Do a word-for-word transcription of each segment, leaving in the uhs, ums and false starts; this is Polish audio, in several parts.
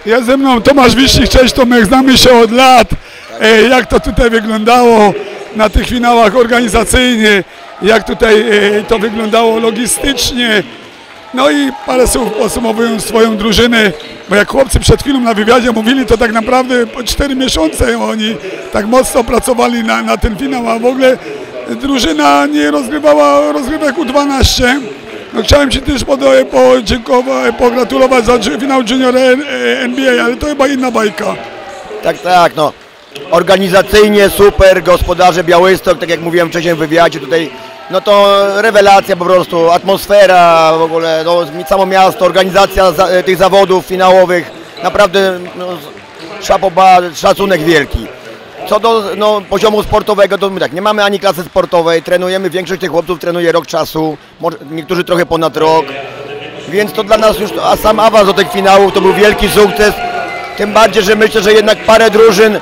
Jest ze mną Tomasz Wiśnik, cześć Tomek, znamy się od lat. E, jak to tutaj wyglądało na tych finałach organizacyjnie, jak tutaj e, to wyglądało logistycznie. No i parę słów podsumowując swoją drużynę, bo jak chłopcy przed chwilą na wywiadzie mówili, to tak naprawdę po cztery miesiące oni tak mocno pracowali na, na ten finał, a w ogóle drużyna nie rozgrywała rozgrywek U dwanaście. No, chciałem Ci też podziękować, pogratulować za finał Junior N B A, ale to chyba inna bajka. Tak, tak, no. Organizacyjnie super, gospodarze Białystok, tak jak mówiłem wcześniej w wywiadzie, tutaj, no to rewelacja po prostu, atmosfera w ogóle, no, samo miasto, organizacja za, tych zawodów finałowych, naprawdę no, szapoba, szacunek wielki. Co do no, poziomu sportowego, to my tak, nie mamy ani klasy sportowej, trenujemy, większość tych chłopców trenuje rok czasu, może, niektórzy trochę ponad rok, więc to dla nas już, a sam awans do tych finałów to był wielki sukces, tym bardziej, że myślę, że jednak parę drużyn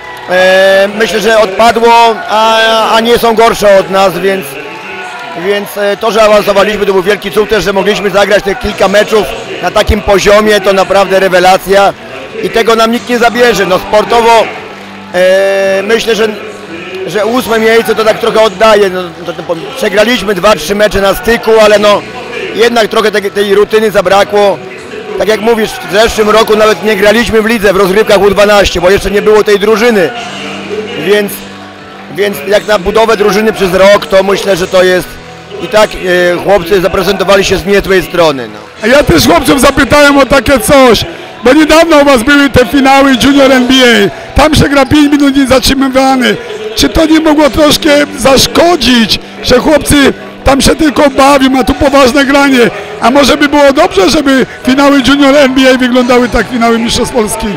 e, myślę, że odpadło, a, a nie są gorsze od nas, więc, więc e, to, że awansowaliśmy, to był wielki sukces, że mogliśmy zagrać te kilka meczów na takim poziomie, to naprawdę rewelacja i tego nam nikt nie zabierze, no sportowo. E, myślę, że, że ósme miejsce to tak trochę oddaje. No, to, to, przegraliśmy dwa, trzy mecze na styku, ale no jednak trochę tej, tej rutyny zabrakło. Tak jak mówisz, w zeszłym roku nawet nie graliśmy w lidze w rozgrywkach U dwanaście, bo jeszcze nie było tej drużyny. Więc, więc jak na budowę drużyny przez rok, to myślę, że to jest i tak e, chłopcy zaprezentowali się z niezłej strony. No. A ja też chłopców zapytałem o takie coś, bo niedawno u Was były te finały Junior N B A. Tam się gra pięć minut niezatrzymywany. Czy to nie mogło troszkę zaszkodzić, że chłopcy tam się tylko bawią, a tu poważne granie? A może by było dobrze, żeby finały Junior N B A wyglądały tak, finały Mistrzostw Polski?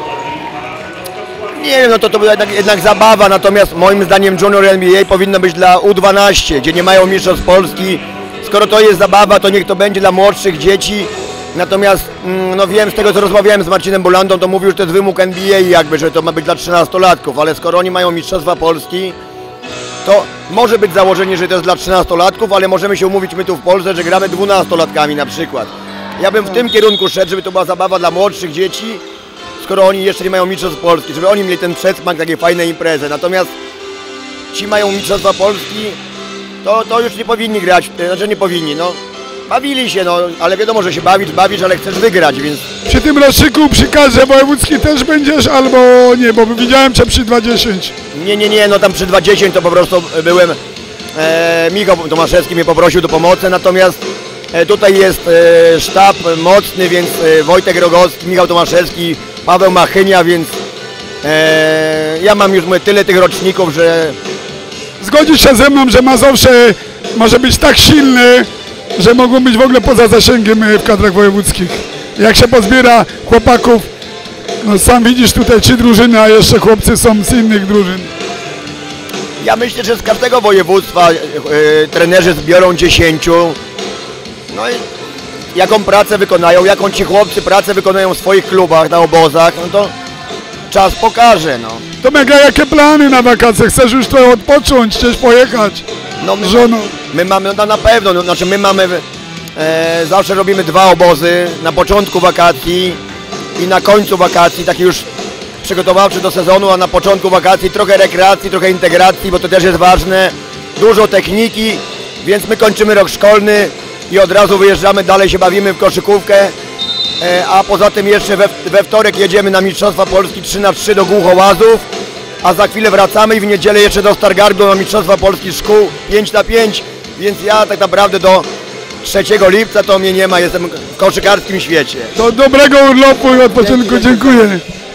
Nie wiem, no to to była jednak, jednak zabawa, natomiast moim zdaniem Junior N B A powinno być dla U dwanaście, gdzie nie mają Mistrzostw Polski. Skoro to jest zabawa, to niech to będzie dla młodszych dzieci. Natomiast, no wiem, z tego co rozmawiałem z Marcinem Bulandą, to mówił, że to jest wymóg N B A jakby, że to ma być dla trzynastolatków, ale skoro oni mają Mistrzostwa Polski, to może być założenie, że to jest dla trzynastolatków, ale możemy się umówić my tu w Polsce, że gramy dwunastolatkami na przykład. Ja bym w tym kierunku szedł, żeby to była zabawa dla młodszych dzieci, skoro oni jeszcze nie mają Mistrzostw Polski, żeby oni mieli ten przedsmak, takie fajne imprezy. Natomiast ci mają Mistrzostwa Polski, to, to już nie powinni grać, znaczy nie powinni, no. Bawili się, no, ale wiadomo, że się bawisz, bawisz, ale chcesz wygrać, więc... Przy tym roczniku przy kadrze wojewódzkiej też będziesz, albo nie, bo widziałem Cię przy dwa dziesięć. Nie, nie, nie, no tam przy dwa dziesięć to po prostu byłem, e, Michał Tomaszewski mnie poprosił do pomocy, natomiast e, tutaj jest e, sztab mocny, więc e, Wojtek Rogowski, Michał Tomaszewski, Paweł Machynia, więc e, ja mam już mówię, tyle tych roczników, że... Zgodzisz się ze mną, że Mazowsze może być tak silny, że mogą być w ogóle poza zasięgiem w kadrach wojewódzkich. Jak się pozbiera chłopaków, no sam widzisz tutaj trzy drużyny, a jeszcze chłopcy są z innych drużyn. Ja myślę, że z każdego województwa e, trenerzy zbiorą dziesięciu. No i jaką pracę wykonają, jaką ci chłopcy pracę wykonają w swoich klubach, na obozach, no to czas pokaże, no. Tomek, a jakie plany na wakacje? Chcesz już trochę odpocząć, chcesz pojechać no, my, z żoną? My mamy, no na pewno, no, znaczy my mamy, e, zawsze robimy dwa obozy, na początku wakacji i na końcu wakacji, taki już przygotowawczy do sezonu, a na początku wakacji trochę rekreacji, trochę integracji, bo to też jest ważne, dużo techniki, więc my kończymy rok szkolny i od razu wyjeżdżamy, dalej się bawimy w koszykówkę, e, a poza tym jeszcze we, we wtorek jedziemy na Mistrzostwa Polski trzy na trzy do Głuchołazów, a za chwilę wracamy i w niedzielę jeszcze do Stargardu na Mistrzostwa Polski Szkół pięć na pięć, więc ja tak naprawdę do trzeciego lipca to mnie nie ma, jestem w koszykarskim świecie. Do dobrego urlopu i odpoczynku, dziękuję.